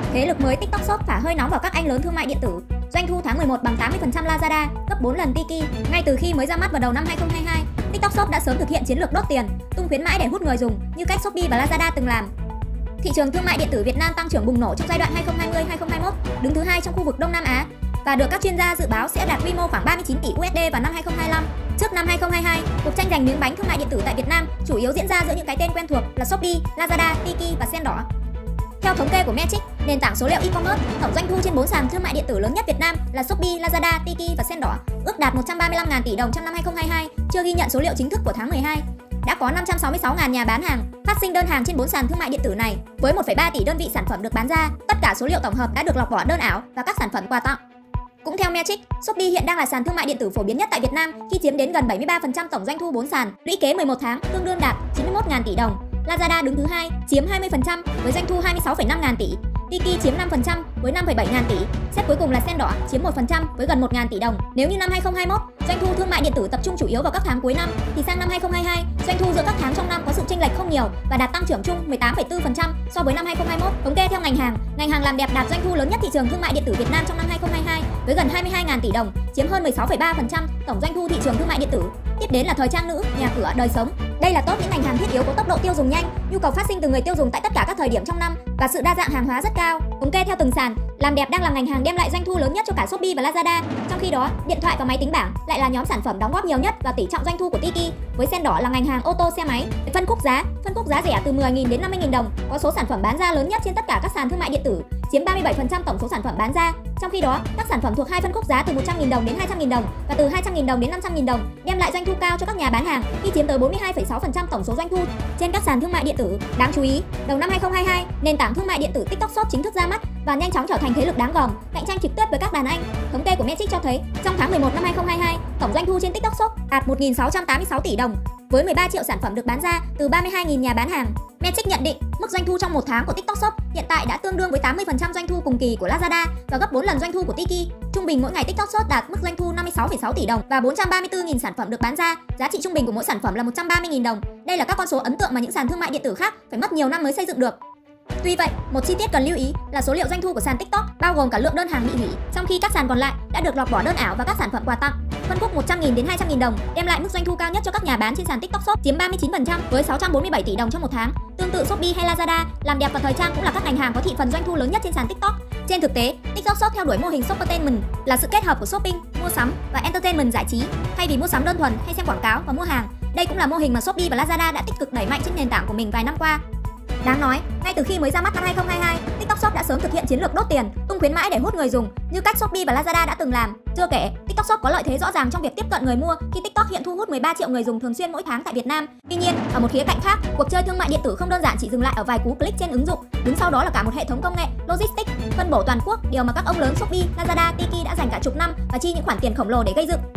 Thế lực mới TikTok Shop thả hơi nóng vào các anh lớn thương mại điện tử. Doanh thu tháng 11 bằng 80% Lazada, gấp 4 lần Tiki. Ngay từ khi mới ra mắt vào đầu năm 2022, TikTok Shop đã sớm thực hiện chiến lược đốt tiền, tung khuyến mãi để hút người dùng như cách Shopee và Lazada từng làm. Thị trường thương mại điện tử Việt Nam tăng trưởng bùng nổ trong giai đoạn 2020-2021, đứng thứ 2 trong khu vực Đông Nam Á và được các chuyên gia dự báo sẽ đạt quy mô khoảng 39 tỷ USD vào năm 2025. Trước năm 2022, cuộc tranh giành miếng bánh thương mại điện tử tại Việt Nam chủ yếu diễn ra giữa những cái tên quen thuộc là Shopee, Lazada, Tiki và Sen Đỏ. Theo thống kê của Metrics, nền tảng số liệu e-commerce, tổng doanh thu trên 4 sàn thương mại điện tử lớn nhất Việt Nam là Shopee, Lazada, Tiki và Sen Đỏ, ước đạt 135.000 tỷ đồng trong năm 2022, chưa ghi nhận số liệu chính thức của tháng 12. Đã có 566.000 nhà bán hàng phát sinh đơn hàng trên 4 sàn thương mại điện tử này, với 1,3 tỷ đơn vị sản phẩm được bán ra. Tất cả số liệu tổng hợp đã được lọc bỏ đơn ảo và các sản phẩm quà tặng. Cũng theo Metrics, Shopee hiện đang là sàn thương mại điện tử phổ biến nhất tại Việt Nam khi chiếm đến gần 73% tổng doanh thu 4 sàn, lũy kế 11 tháng tương đương đạt 91.000 tỷ đồng. Lazada đứng thứ 2, chiếm 20% với doanh thu 26,5 ngàn tỷ. Tiki chiếm 5% với 5,7 ngàn tỷ. Xếp cuối cùng là Sen Đỏ chiếm 1% với gần 1 ngàn tỷ đồng. Nếu như năm 2021, doanh thu thương mại điện tử tập trung chủ yếu vào các tháng cuối năm, thì sang năm 2022, doanh thu giữa các tháng trong năm có sự chênh lệch không nhiều và đạt tăng trưởng chung 18,4% so với năm 2021. Thống kê theo ngành hàng làm đẹp đạt doanh thu lớn nhất thị trường thương mại điện tử Việt Nam trong năm 2022 với gần 22 ngàn tỷ đồng, chiếm hơn 16,3% tổng doanh thu thị trường thương mại điện tử. Tiếp đến là thời trang nữ, nhà cửa, đời sống. Đây là top những ngành hàng thiết yếu có tốc độ tiêu dùng nhanh, nhu cầu phát sinh từ người tiêu dùng tại tất cả các thời điểm trong năm và sự đa dạng hàng hóa rất cao. Thống kê theo từng sàn, làm đẹp đang là ngành hàng đem lại doanh thu lớn nhất cho cả Shopee và Lazada. Trong khi đó, điện thoại và máy tính bảng lại là nhóm sản phẩm đóng góp nhiều nhất và tỷ trọng doanh thu của Tiki. Với Sen Đỏ là ngành hàng ô tô xe máy. Phân khúc giá rẻ từ 10.000 đến 50.000 đồng, có số sản phẩm bán ra lớn nhất trên tất cả các sàn thương mại điện tử, chiếm 37% tổng số sản phẩm bán ra. Trong khi đó, các sản phẩm thuộc hai phân khúc giá từ 100.000 đồng đến 200.000 đồng và từ 200.000 đồng đến 500.000 đồng đem lại doanh thu cao cho các nhà bán hàng khi chiếm tới 42,6% tổng số doanh thu trên các sàn thương mại điện tử. Đáng chú ý, đầu năm 2022, nền tảng thương mại điện tử TikTok Shop chính thức ra mắt và nhanh chóng trở thành thế lực đáng gờm, cạnh tranh trực tiếp với các đàn anh. Thống kê của Metrics cho thấy, trong tháng 11 năm 2022, tổng doanh thu trên TikTok Shop đạt 1.686 tỷ đồng, với 13 triệu sản phẩm được bán ra từ 32.000 nhà bán hàng. Metrics nhận định, mức doanh thu trong một tháng của TikTok Shop hiện tại đã tương đương với 80% doanh thu cùng kỳ của Lazada và gấp 4 lần doanh thu của Tiki. Trung bình mỗi ngày TikTok Shop đạt mức doanh thu 56,6 tỷ đồng và 434.000 sản phẩm được bán ra. Giá trị trung bình của mỗi sản phẩm là 130.000 đồng. Đây là các con số ấn tượng mà những sàn thương mại điện tử khác phải mất nhiều năm mới xây dựng được. Tuy vậy, một chi tiết cần lưu ý là số liệu doanh thu của sàn TikTok bao gồm cả lượng đơn hàng bị hủy, trong khi các sàn còn lại đã được lọc bỏ đơn ảo và các sản phẩm quà tặng. Phân khúc 100.000 đến 200.000 đồng đem lại mức doanh thu cao nhất cho các nhà bán trên sàn TikTok Shop, chiếm 39% với 647 tỷ đồng trong một tháng. Tương tự Shopee hay Lazada, làm đẹp và thời trang cũng là các ngành hàng có thị phần doanh thu lớn nhất trên sàn TikTok. Trên thực tế, TikTok Shop theo đuổi mô hình Shoppertainment là sự kết hợp của shopping, mua sắm và entertainment giải trí, thay vì mua sắm đơn thuần hay xem quảng cáo và mua hàng. Đây cũng là mô hình mà Shopee và Lazada đã tích cực đẩy mạnh trên nền tảng của mình vài năm qua. Đáng nói, ngay từ khi mới ra mắt năm 2022, TikTok Shop đã sớm thực hiện chiến lược đốt tiền, tung khuyến mãi để hút người dùng như cách Shopee và Lazada đã từng làm. Chưa kể, TikTok Shop có lợi thế rõ ràng trong việc tiếp cận người mua khi TikTok hiện thu hút 13 triệu người dùng thường xuyên mỗi tháng tại Việt Nam. Tuy nhiên, ở một khía cạnh khác, cuộc chơi thương mại điện tử không đơn giản chỉ dừng lại ở vài cú click trên ứng dụng, đứng sau đó là cả một hệ thống công nghệ, logistics, phân bổ toàn quốc, điều mà các ông lớn Shopee, Lazada, Tiki đã dành cả chục năm và chi những khoản tiền khổng lồ để gây dựng.